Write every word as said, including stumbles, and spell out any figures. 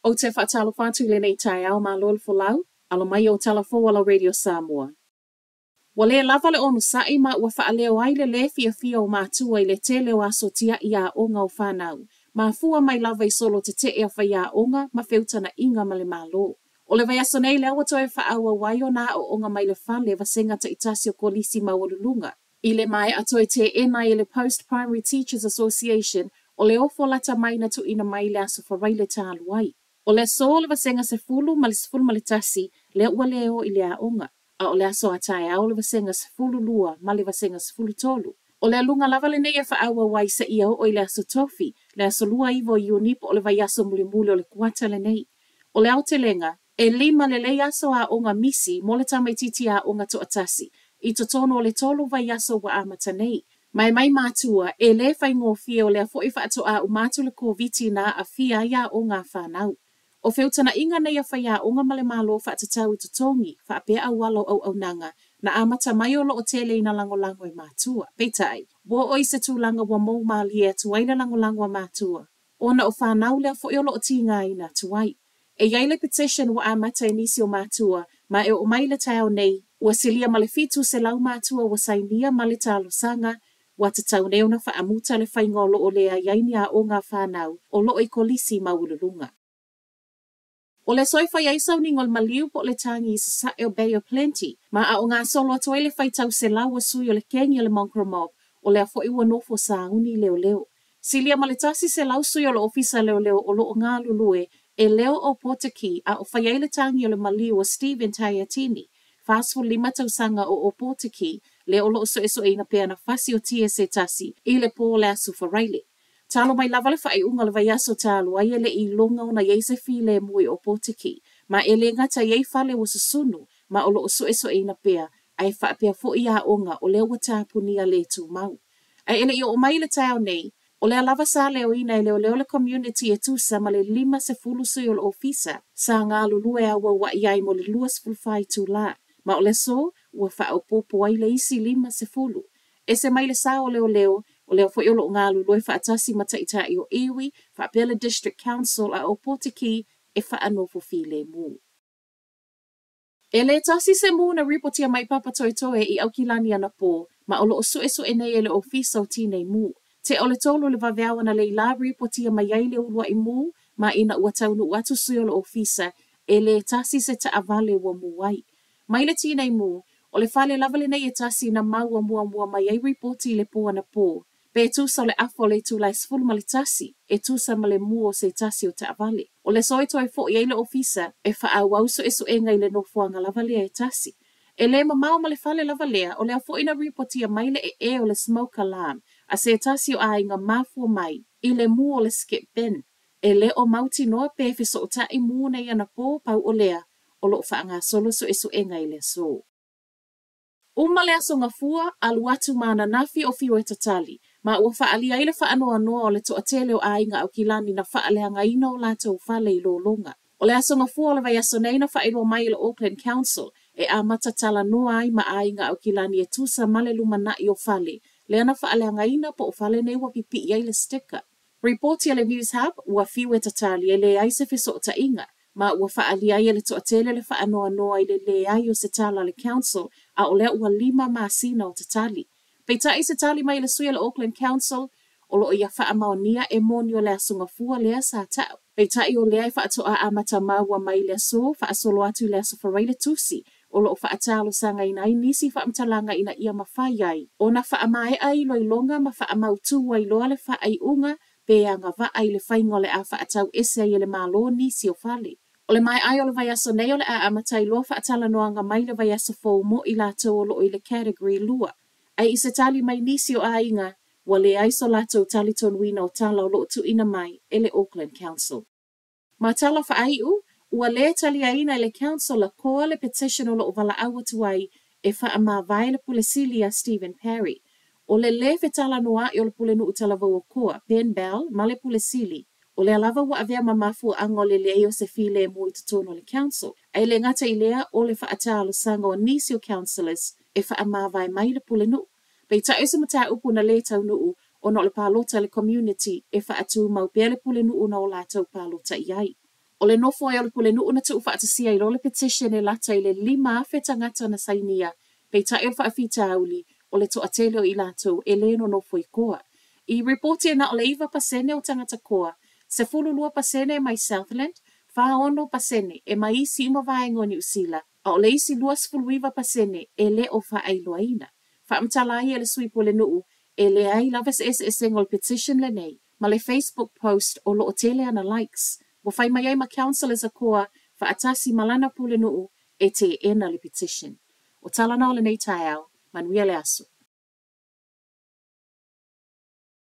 O te whaatalo whātu le nei tai au mā lol folau, alo mai o talafo ala Radio Samoa. Wa le lava le onu sai ma ua whaaleo ai le le fia fia o mātua i le te leo aso tia i a onga o whanau. Ma fua mai lava i solo te te ea whai a onga ma whiutana inga ma le mālo. O le vai aso nei le awa toe whaaua wai o nā o onga mai le whale wa senga ta itasio kolisi maurulunga. I le mai atoe te ena i le Post Primary Teachers Association o le ofo lata mai na tu ina mai le aso wharai le tālu ai. O le so le vasenga se fulu ma le sefulu ma le tasi le ua leo i le a onga. A o le aso atai au le vasenga se fulu lua ma le vasenga se fulu tolu. O le alunga lava le nei e whaaua wai sa ia o i le aso tofi, le aso lua iwo i unipo o le vai aso muli muli o le kuata le nei. O le au te lenga, e lima le le aso a onga misi mo le tamaititi a onga to atasi. I to tono o le tolu vai aso wa amata nei. Mai mai mātua, e le whai ngōwhia o le a fo i whaato a umatu le kōviti na a fia ia o ngā whanau. O whiutana inga nei a whai a onga male mālo whaatatau i tutongi, whaapea au walo au au nanga, na amata mai o lo o tele ina lango lango i mātua. Peitai, wo oi se tūlanga wa mou mali e tuaina lango lango a mātua. Ona o whanau lea fo i o lo o tinga ina tuai. E yaile petition wa amata inisi o mātua, ma e o mai le tau nei, ua silia male fitu se lau mātua wa sainia male talo sanga, wa te tau neuna wha amuta le whaingolo o lea yaini a o ngā whanau, o lo i kolisi maululunga. O le soifa iai sauningol maliu po le tangi i sa o Bay of Plenty, ma a o ngā solo atoe le whaitau se lau a sui o le kengi o le Monkramog, o le a fo iwa nofo sa uni leo leo. Silia maletasi se lau sui o le ofisa leo leo o lo o ngā lulue, e leo o Potaki a o whaiai le tangi o le maliu o Stephen Taiatini, fast for lima tausanga o o Potaki, le o lo o so eso e na pea na fasi o tia se tasi, i le po le asu wharaile. Talo mai lava le whai unga le vai aso talo ai ele i longa o na iei se file mui o Potaki, ma ele ngata iei fale o susunu, ma o lo o so eso e na pea, ai whaapea fo i a onga o leo watapu ni a le tu mau. Ai ele i o mai le tau nei, o lea lava sa leo ina e leo leo le community e tusa ma le lima se fulu sui o le ofisa, sa ngā lulue a wa iai mo le luas fulfai tu la. Ma o le so, ua wha o popo ai le isi lima se fulu. E se mai le sa o leo leo, o leo fo i olo ngā lulue wha atasi mata i tai o iwi, wha pele District Council a o Potaki e wha anofo file mu. E le tasi se mu na ripotia mai papa toi toe i au kilani ana po, ma o lo o sue sue nei e le ofisa o tine mu. Te o le tolo le vaveawa na le la ripotia mai ai le ulua i mu, ma ina ua taunu watu sui o le ofisa, e le tasi se ta avale wa mu wai. Mai le tine mu, o le fale lavale nei e tasi na maua mua mua mai ai ripoti le po ana po. Pe tusa o le afo le tu lai sfulu ma le tasi, e tusa ma le mua o se tasi o ta avale. O le soi toi fo i le ofisa, e wha a wauso e so e ngai le nofuanga lavalea e tasi. E le ma mau ma le fale lavalea, o le afo ina ripotia mai le e e o le smoke alarm, a se tasi o a inga mafua mai, i le mua o le skip bin. E le o mauti noa pefe so o ta i mua nei ana po pau o lea, o lo wha ngā solo so e so e ngai le so. Uma le aso ngā fua, alu atu mana nafi o fiu e tatali, ma ua wha alia ile wha anoa noa o le toa tele o a inga au kilani na wha alea ngā ina o lātou whale i lo longa. O le aso ngā fua o le vai aso nei na wha ilo mai le Auckland Council, e a matatala noa ai ma a inga au kilani e tusa male lumana i o whale, le ana wha alea ngā ina po o whale nei wa pipi i le sticker. Reporti ale News Hub, ua fiu e tatali e le aise fiso o ta inga, ma ua wha alia i le toa tele le wha anoa noa i le le ai o se tala le council, a o lea ua lima maasina o te tali. Peitai se tali mai le sui le Auckland Council, o lo ia wha amaonia e moni o lea sunga fua lea sa tau. Peitai o lea i wha atoa amata maua mai lea so, wha asolo atu lea so wharaile tusi, o lo wha atalo sanga ina i nisi wha amtalanga ina ia mawhai ai. O na wha amae ai loi longa ma wha amautu wai loa le wha ai unga, pe anga wa ai le whaingole a wha atau ese ai le malo nisi o whale. O le mai ai o le vai aso nei o le a amatai loa wha atala noanga mai le vai aso fō mo i lato o lo i le category lua. Ai i se tali mai nisi o a inga, wa le aiso lato tali ton wina o tala o lo tu ina mai e le Auckland Council. Ma tala wha ai u, ua le tali a ina le council la koa le petition o lo o wala awa tuai e wha ama vai le pulesili a Stephen Perry. O le le fe tala noa i o le pule nu utala vau o koa, Ben Bell, ma le pulesili. O le alava wa avea mamafu ango le leo se file mo i tutono le council. Ai le ngata i lea o le wha atalo sanga o nisi o councillors e wha amawai mai le pule nu. Pei ta ese mata upu na le tau nuu o no le palota le community e wha atu mau pia le pule nuu na o la tau palota iai. O le nofo ai o le pule nuu na tu whaatasia i lo le petition e lata i le lima fe tangata na sainia pei tae o whaafita auli o le toa tele o i latou e le no nofo i koa. I reporti e na o le iwa pasene o tangata koa, se fulu lua pasene e mai Southland, wha ono pasene e mai isi ima vaengo ni usila, a o le isi lua sifulu iwa pasene e le o wha ailoaina. Wha amtalai e le sui pule nuu e le ai lawas es e sengol petition le nei, ma le Facebook post o lo o tele ana likes, wa whai mai ai ma councillors a koa wha atasi malana pule nuu e te ena le petition. O talana o le nei tae au, manuia le aso.